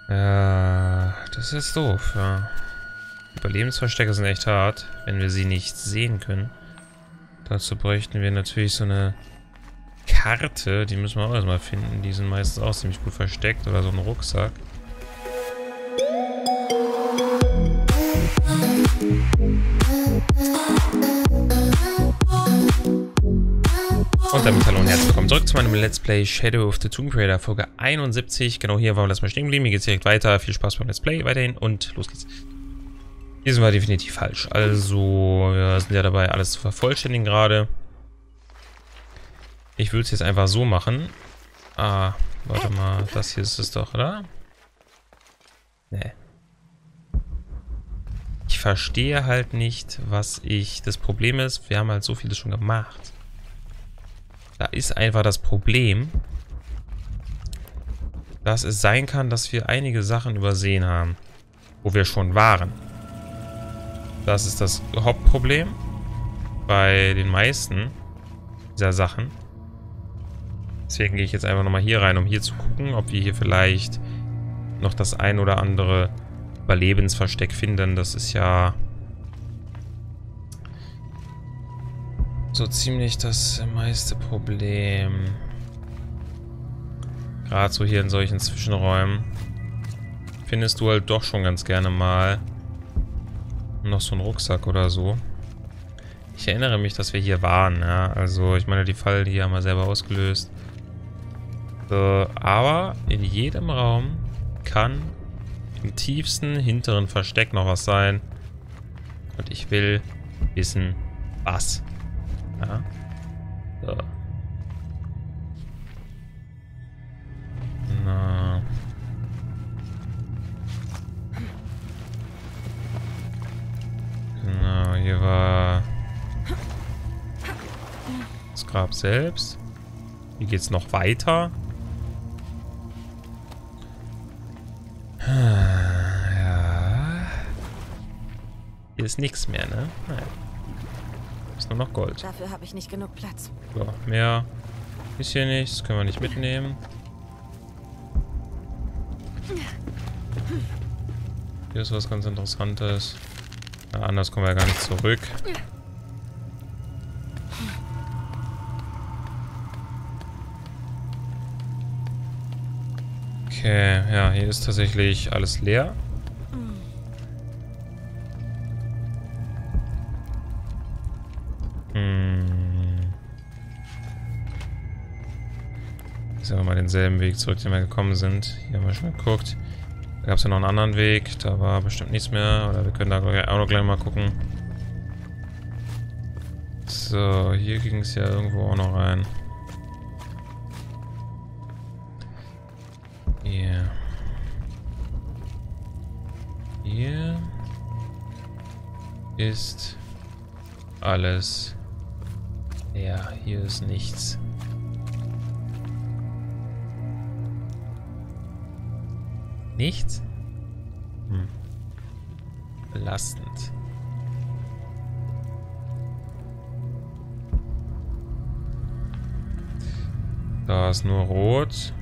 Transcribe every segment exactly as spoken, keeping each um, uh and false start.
Ja, das ist doof, ja. Überlebensverstecke sind echt hart, wenn wir sie nicht sehen können. Dazu bräuchten wir natürlich so eine Karte, die müssen wir auch erstmal finden. Die sind meistens auch ziemlich gut versteckt, oder so ein Rucksack. Und damit hallo und herzlich willkommen zurück zu meinem Let's Play Shadow of the Tomb Raider Folge einundsiebzig. Genau hier waren wir das mal stehen geblieben. Hier geht es direkt weiter. Viel Spaß beim Let's Play weiterhin und los geht's. Hier sind wir definitiv falsch. Also, wir sind ja dabei, alles zu vervollständigen gerade. Ich würde es jetzt einfach so machen. Ah, warte mal. Das hier ist es doch, oder? Nee. Ich verstehe halt nicht, was ich... Das Problem ist, wir haben halt so vieles schon gemacht. Da ist einfach das Problem, dass es sein kann, dass wir einige Sachen übersehen haben, wo wir schon waren. Das ist das Hauptproblem bei den meisten dieser Sachen. Deswegen gehe ich jetzt einfach nochmal hier rein, um hier zu gucken, ob wir hier vielleicht noch das ein oder andere Überlebensversteck finden. Das ist ja so ziemlich das meiste Problem. Gerade so hier in solchen Zwischenräumen findest du halt doch schon ganz gerne mal noch so einen Rucksack oder so. Ich erinnere mich, dass wir hier waren, ja. Also ich meine, die Falle, die haben wir selber ausgelöst. So, aber in jedem Raum kann im tiefsten hinteren Versteck noch was sein. Und ich will wissen, was. Ja. So. Na. Genau, hier war das Grab selbst. Hier geht's noch weiter. Ja. Hier ist nichts mehr, ne? Nein. Ist nur noch Gold. Dafür habe ich nicht genug Platz. So, mehr ist hier nichts. Können wir nicht mitnehmen. Hier ist was ganz Interessantes. Ja, anders kommen wir ja gar nicht zurück. Okay, ja, hier ist tatsächlich alles leer. Jetzt haben wir mal denselben Weg zurück, den wir gekommen sind. Hier haben wir schon geguckt. Da gab es ja noch einen anderen Weg. Da war bestimmt nichts mehr. Oder wir können da auch noch gleich mal gucken. So, hier ging es ja irgendwo auch noch rein. Hier. Hier ist alles. Ja, hier ist nichts. Nichts? Hm. Belastend. Da ist nur rot.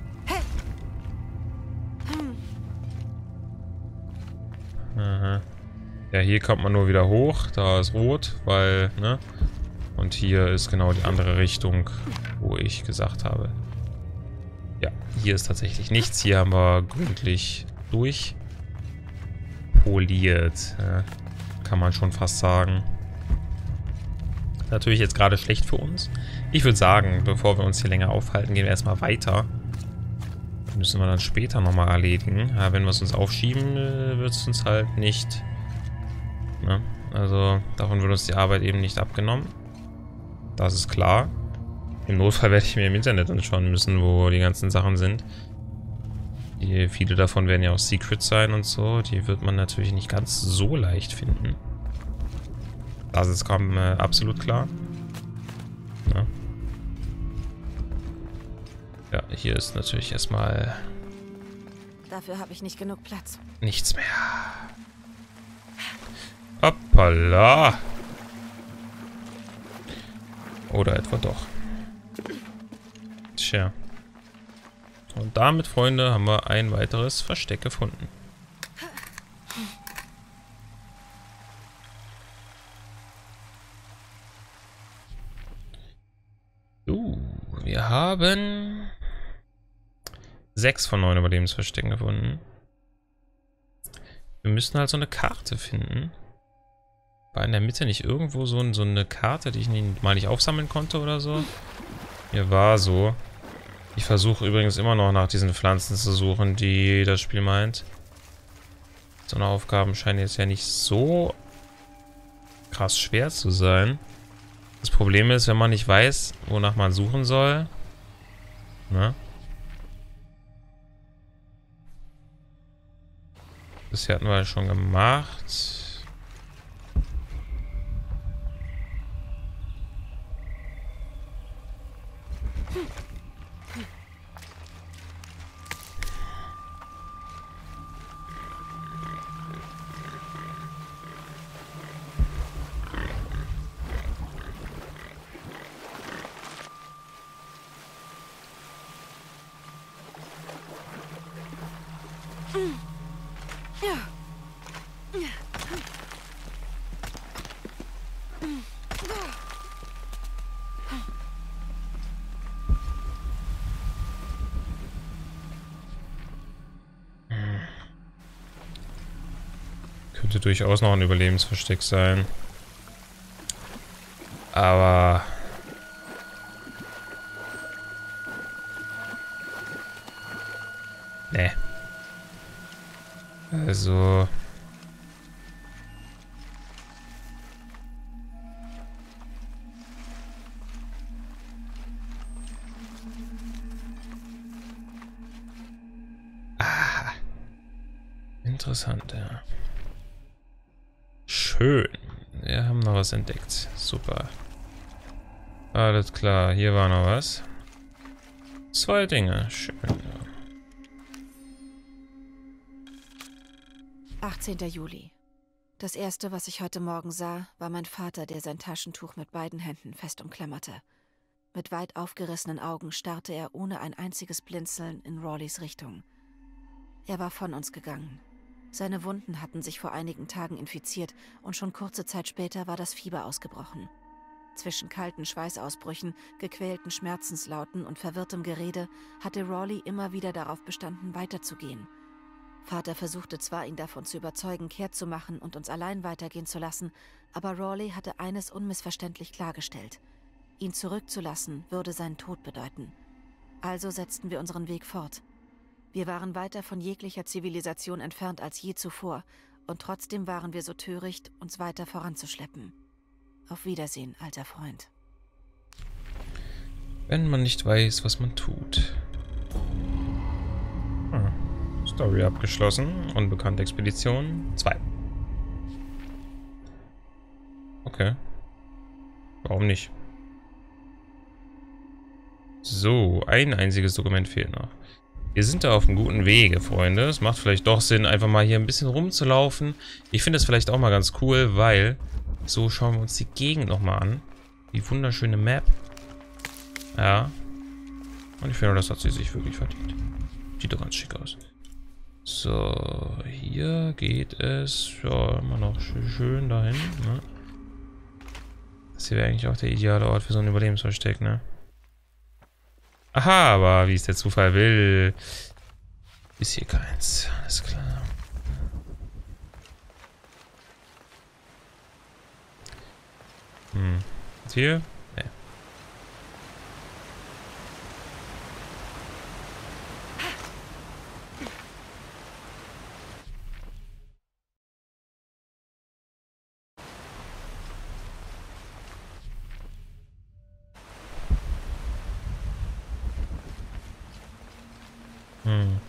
Aha. Ja, hier kommt man nur wieder hoch. Da ist rot, weil, ne? Und hier ist genau die andere Richtung, wo ich gesagt habe. Ja, hier ist tatsächlich nichts. Hier haben wir gründlich durchpoliert. Ja, kann man schon fast sagen. Natürlich jetzt gerade schlecht für uns. Ich würde sagen, bevor wir uns hier länger aufhalten, gehen wir erstmal weiter. Das müssen wir dann später nochmal erledigen. Ja, wenn wir es uns aufschieben, wird es uns halt nicht... Ne? Also davon wird uns die Arbeit eben nicht abgenommen. Das ist klar. Im Notfall werde ich mir im Internet anschauen müssen, wo die ganzen Sachen sind. Die, viele davon werden ja auch Secrets sein und so. Die wird man natürlich nicht ganz so leicht finden. Das ist kaum, äh, absolut klar. Ja. Ja, hier ist natürlich erstmal... Dafür habe ich nicht genug Platz. Nichts mehr. Hoppala. Oder etwa doch. Tja. Und damit, Freunde, haben wir ein weiteres Versteck gefunden. Uh, wir haben sechs von neun Überlebensverstecken gefunden. Wir müssen halt so eine Karte finden. War in der Mitte nicht irgendwo so, ein, so eine Karte, die ich nicht, mal nicht aufsammeln konnte oder so? Mir war so. Ich versuche übrigens immer noch nach diesen Pflanzen zu suchen, die das Spiel meint. So eine Aufgaben scheinen jetzt ja nicht so krass schwer zu sein. Das Problem ist, wenn man nicht weiß, wonach man suchen soll. Ne? Das hier hatten wir ja schon gemacht. Könnte durchaus noch ein Überlebensversteck sein. Aber... Ne. Also... Ah. Interessant, ja. Schön. Wir haben noch was entdeckt. Super. Alles klar, hier war noch was. Zwei Dinge. Schön. achtzehnter Juli. Das erste, was ich heute Morgen sah, war mein Vater, der sein Taschentuch mit beiden Händen fest umklammerte. Mit weit aufgerissenen Augen starrte er ohne ein einziges Blinzeln in Rawleys Richtung. Er war von uns gegangen. Seine Wunden hatten sich vor einigen Tagen infiziert und schon kurze Zeit später war das Fieber ausgebrochen. Zwischen kalten Schweißausbrüchen, gequälten Schmerzenslauten und verwirrtem Gerede hatte Rawley immer wieder darauf bestanden, weiterzugehen. Vater versuchte zwar, ihn davon zu überzeugen, kehrt zu machen und uns allein weitergehen zu lassen, aber Rawley hatte eines unmissverständlich klargestellt. Ihn zurückzulassen, würde seinen Tod bedeuten. Also setzten wir unseren Weg fort. Wir waren weiter von jeglicher Zivilisation entfernt als je zuvor, und trotzdem waren wir so töricht, uns weiter voranzuschleppen. Auf Wiedersehen, alter Freund. Wenn man nicht weiß, was man tut. Hm. Story abgeschlossen. Unbekannte Expedition zwei. Okay. Warum nicht? So, ein einziges Dokument fehlt noch. Wir sind da auf einem guten Wege, Freunde. Es macht vielleicht doch Sinn, einfach mal hier ein bisschen rumzulaufen. Ich finde es vielleicht auch mal ganz cool, weil so schauen wir uns die Gegend nochmal an. Die wunderschöne Map. Ja. Und ich finde, das hat sie sich wirklich verdient. Sieht doch ganz schick aus. So, hier geht es ja immer noch schön dahin. Ne? Das hier wäre eigentlich auch der ideale Ort für so ein Überlebensversteck, ne? Aha, aber wie es der Zufall will, ist hier keins. Alles klar. Hm. Und hier? Nee. Hm.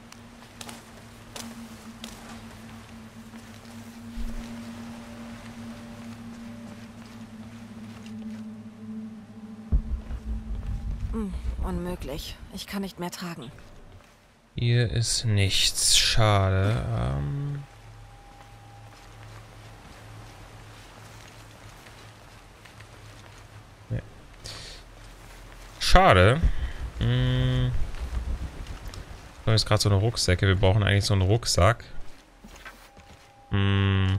Hm, unmöglich. Ich kann nicht mehr tragen. Hier ist nichts. Schade. Ähm nee. Schade. Hm. Da ist gerade so eine Rucksäcke. Wir brauchen eigentlich so einen Rucksack. Hm.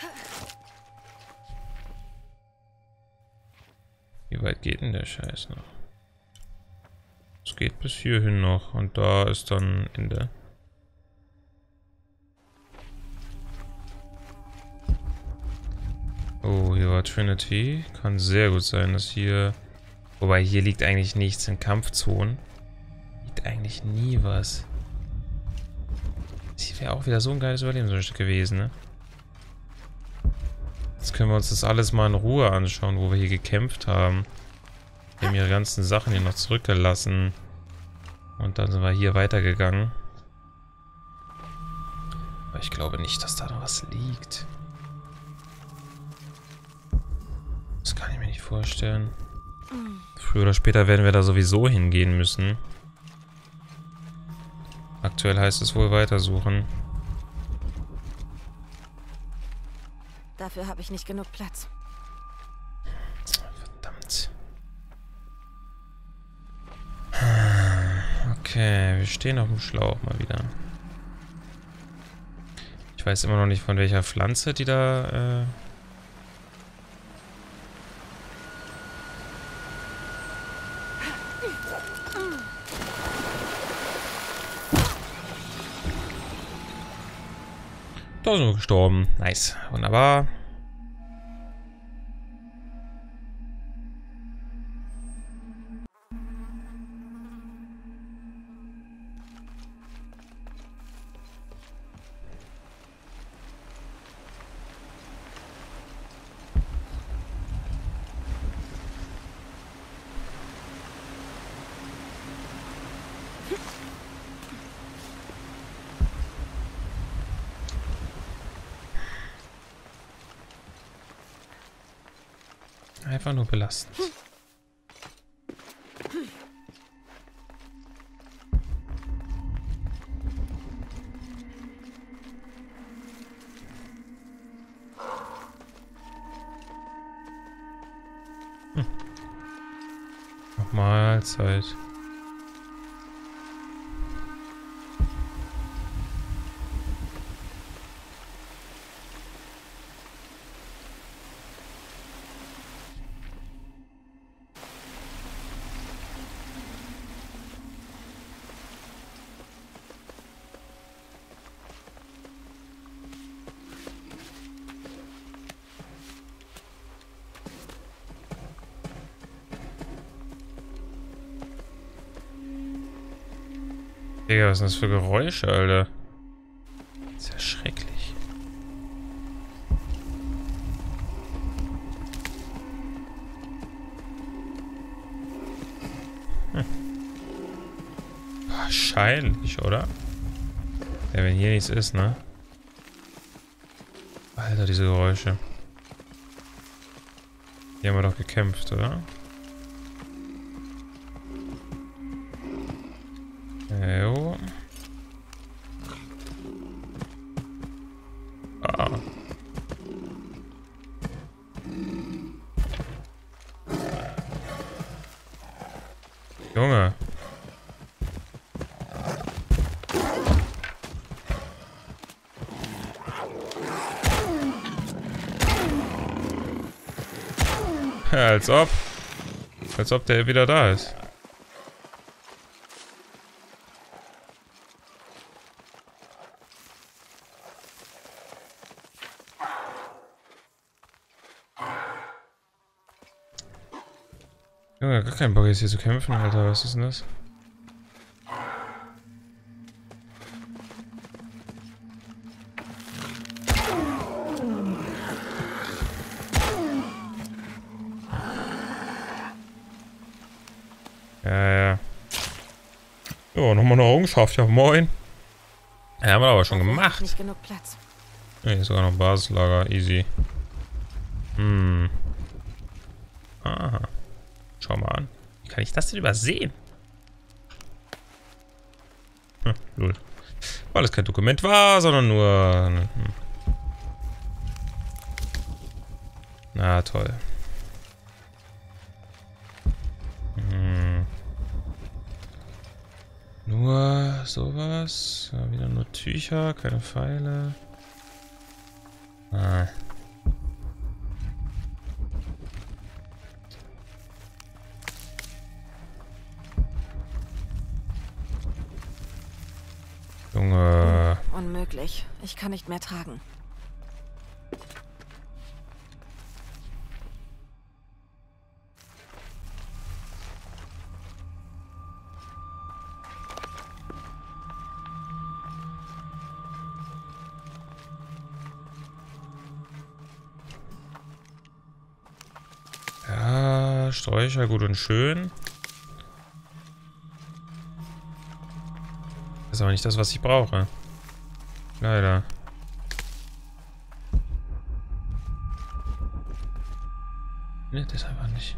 Wie weit geht denn der Scheiß noch? Es geht bis hierhin noch und da ist dann Ende. Oh, hier war Trinity. Kann sehr gut sein, dass hier... Wobei, hier liegt eigentlich nichts in Kampfzonen. Liegt eigentlich nie was. Das wäre auch wieder so ein geiles Überlebensstück gewesen, ne? Jetzt können wir uns das alles mal in Ruhe anschauen, wo wir hier gekämpft haben. Wir haben ihre ganzen Sachen hier noch zurückgelassen. Und dann sind wir hier weitergegangen. Aber ich glaube nicht, dass da noch was liegt. Das kann ich mir nicht vorstellen. Früher oder später werden wir da sowieso hingehen müssen. Aktuell heißt es wohl weitersuchen. Dafür habe ich nicht genug Platz. Verdammt. Okay, wir stehen auf dem Schlauch mal wieder. Ich weiß immer noch nicht, von welcher Pflanze die da... Äh Da sind wir gestorben. Nice. Wunderbar. Einfach nur belastend. Hm. Noch Mahlzeit. Digga, was sind das für Geräusche, Alter? Das ist ja schrecklich. Hm. Wahrscheinlich, oder? Ja, wenn hier nichts ist, ne? Alter, diese Geräusche. Hier haben wir doch gekämpft, oder? Jo. Ah. Junge. Ja, als ob. Als ob der wieder da ist. Junge, gar keinen Bock jetzt hier zu kämpfen, Alter. Was ist denn das? Ja, ja. Jo, nochmal eine Errungenschaft. Ja, moin. Ja, haben wir aber schon gemacht. Nicht genug Platz. Ja, hier ist sogar noch Basislager. Easy. Hm. Aha. Schau mal an. Wie kann ich das denn übersehen? Hm, lol. Weil es kein Dokument war, sondern nur... Hm. Na, toll. Hm. Nur sowas. Ja, wieder nur Tücher, keine Pfeile. Ah. Junge. Unmöglich. Ich kann nicht mehr tragen. Ja, Sträucher gut und schön. Das ist aber nicht das, was ich brauche. Leider. Ne, das einfach nicht.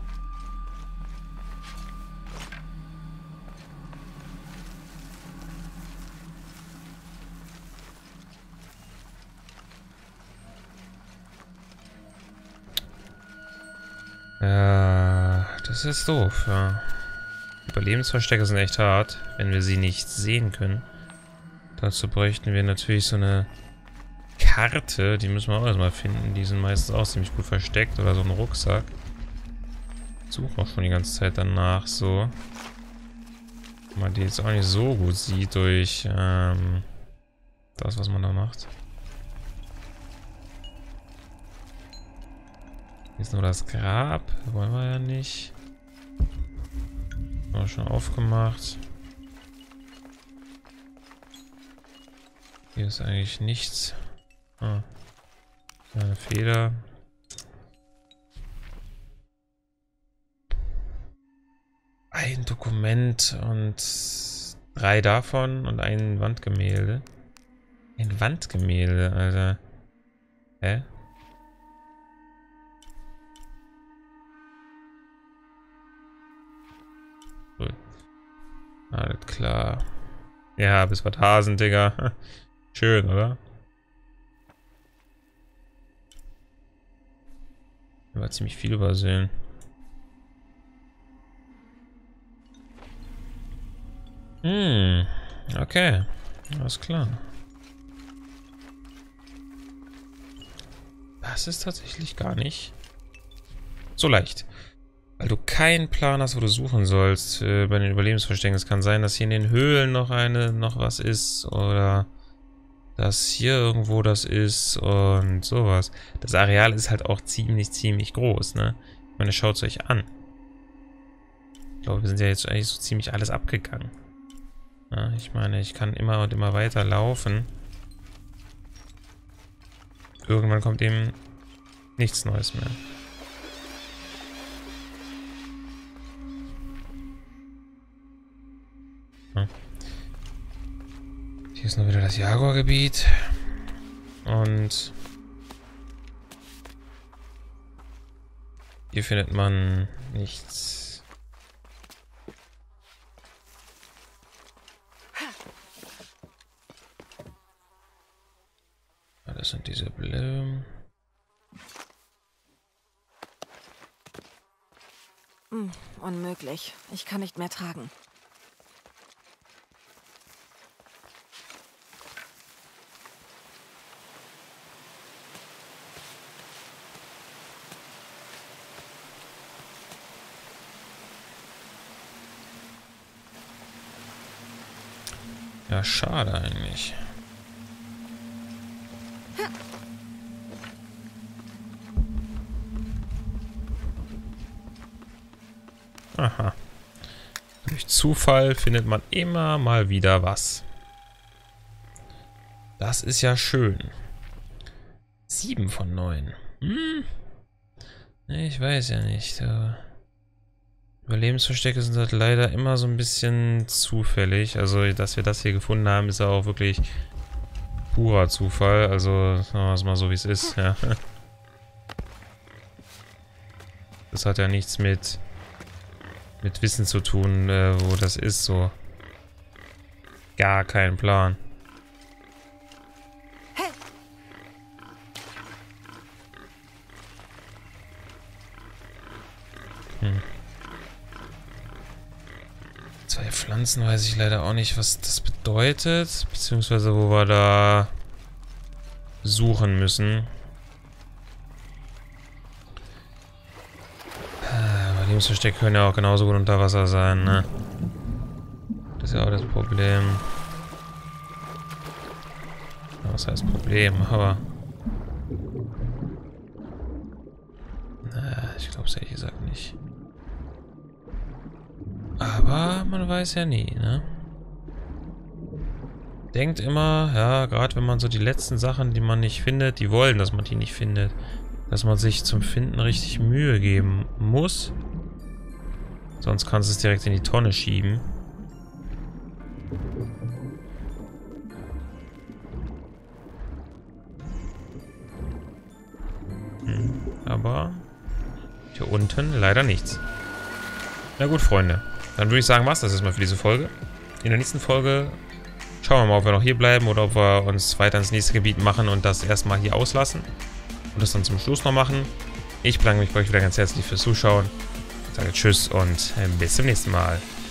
Ja, das ist doof, ja. Überlebensverstecke sind echt hart, wenn wir sie nicht sehen können. Dazu bräuchten wir natürlich so eine Karte, die müssen wir auch erstmal finden. Die sind meistens auch ziemlich gut versteckt. Oder so ein Rucksack. Ich suche auch schon die ganze Zeit danach so. Man die jetzt auch nicht so gut sieht durch ähm, das, was man da macht. Hier ist nur das Grab. Wollen wir ja nicht. Haben wir schon aufgemacht. Hier ist eigentlich nichts. Ah. Eine Feder. Ein Dokument und drei davon und ein Wandgemälde. Ein Wandgemälde, Alter. Hä? Gut. Alles klar. Ja, bis was Hasen, Digga. Schön, oder? War ziemlich viel übersehen. Hm, okay. Alles klar. Das ist tatsächlich gar nicht so leicht. Weil du keinen Plan hast, wo du suchen sollst äh, bei den Überlebensverstecken. Es kann sein, dass hier in den Höhlen noch eine, noch was ist oder dass hier irgendwo das ist und sowas. Das Areal ist halt auch ziemlich, ziemlich groß, ne? Ich meine, schaut es euch an. Ich glaube, wir sind ja jetzt eigentlich so ziemlich alles abgegangen. Ja, ich meine, ich kann immer und immer weiter laufen. Irgendwann kommt eben nichts Neues mehr. Ja. Hier ist nur wieder das Jaguar-Gebiet. Und hier findet man nichts. Ja, das sind diese Blumen. Hm, unmöglich. Ich kann nicht mehr tragen. Ja, schade eigentlich. Aha. Durch Zufall findet man immer mal wieder was. Das ist ja schön. Sieben von neun. Hm. Ich weiß ja nicht. Überlebensverstecke sind halt leider immer so ein bisschen zufällig. Also, dass wir das hier gefunden haben, ist ja auch wirklich purer Zufall. Also, sagen wir es mal so, wie es ist. Ja. Das hat ja nichts mit, mit Wissen zu tun, äh, wo das ist. So. Gar kein Plan. Hm. Zwei Pflanzen weiß ich leider auch nicht, was das bedeutet. Beziehungsweise wo wir da suchen müssen. Lebensverstecke können ja auch genauso gut unter Wasser sein, ne? Das ist ja auch das Problem. Ja, was heißt Problem? Aber... Na, ich glaube es ehrlich gesagt nicht. Aber man weiß ja nie, ne? Denkt immer, ja, gerade wenn man so die letzten Sachen, die man nicht findet, die wollen, dass man die nicht findet. Dass man sich zum Finden richtig Mühe geben muss. Sonst kannst du es direkt in die Tonne schieben. Hm, aber hier unten leider nichts. Na gut, Freunde. Dann würde ich sagen, was das ist mal für diese Folge. In der nächsten Folge schauen wir mal, ob wir noch hier bleiben oder ob wir uns weiter ins nächste Gebiet machen und das erstmal hier auslassen. Und das dann zum Schluss noch machen. Ich bedanke mich bei euch wieder ganz herzlich fürs Zuschauen. Ich sage Tschüss und bis zum nächsten Mal.